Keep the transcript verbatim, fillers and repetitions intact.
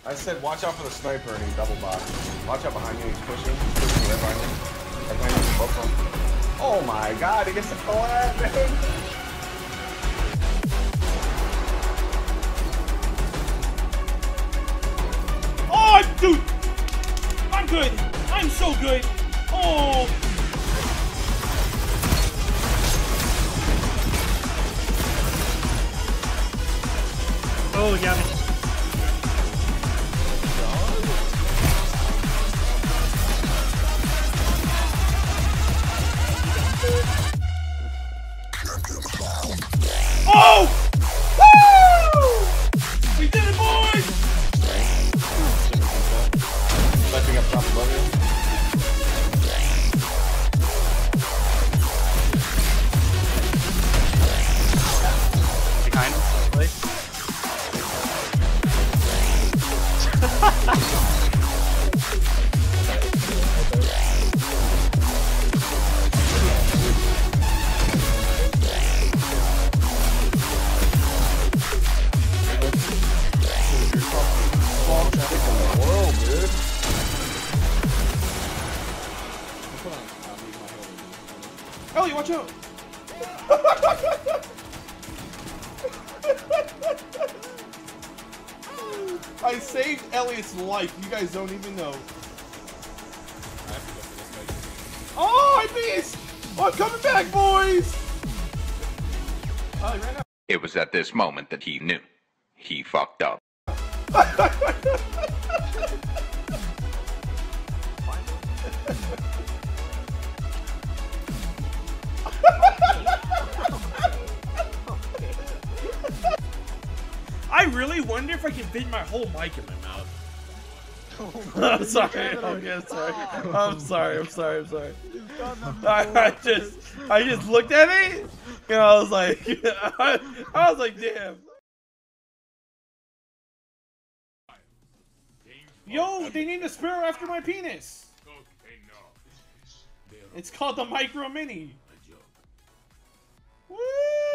I said watch out for the sniper and he double box. Watch out behind you, he's pushing. He's pushing right behind you. Right behind you, both of them. Oh my god, he gets the collab, man! Oh, dude! I'm good! I'm so good! Oh! Oh, he got me. Oh! Woo! We did it, boys! Flashing up top above you. Behind him, please. Ellie, watch out! I saved Elliot's life. You guys don't even know. Oh, I missed! Oh, I'm coming back, boys! Oh, he ran out. It was at this moment that he knew. He fucked up. I really wonder if I can fit my whole mic in my mouth. I'm sorry. Okay, I'm sorry. I'm sorry. I'm sorry. I'm sorry. I, I just, I just looked at it, and I was like, I, I was like, damn. Yo, they named a Sparrow after my penis. It's called the Micro Mini. Woo!